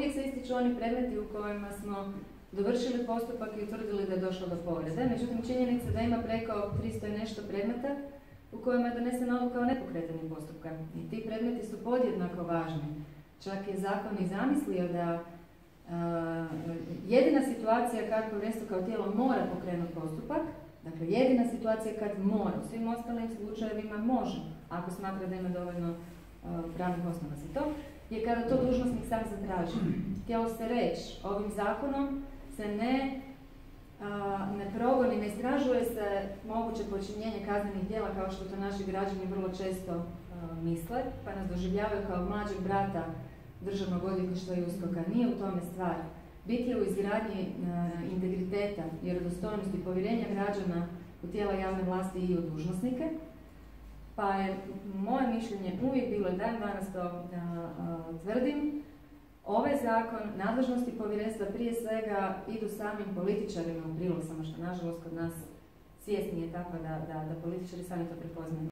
uvijek se ističu oni predmeti u kojima smo dovršili postupak i utvrdili da je došlo do povrede. Međutim, činjenica da ima preko 300 i nešto predmeta u kojima je donesena odluka o nepokretanju postupka. I ti predmeti su podjednako važni. Čak je zakon i zamislio da jedina situacija kad povjerenstvo kao tijelo mora pokrenuti postupak, dakle jedina situacija kad mora, u svim ostalim slučajevima može, ako smatra da ima dovoljno pravnih osnova za to, je kada to dužnosnik sam zatraži. Htjelo se reći, ovim zakonom se ne progoni, ne istražuje se moguće počinjenje kaznenih djela kao što to naši građani vrlo često misle, pa nas doživljavaju kao mlađeg brata Državnog odvjetništva i USKOK-a. Nije u tome stvar. Bit je u izgradnji integriteta, vjerodostojnosti i povjerenja građana u tijela javne vlasti i u dužnosnike. Pa je moje mišljenje uvijek bilo i dan danas to tvrdim, ovaj zakon, nadležnosti povjerenstva prije svega idu samim političarima u prilog, samo što nažalost kod nas svijest nije takva da političari sami to prepoznaju.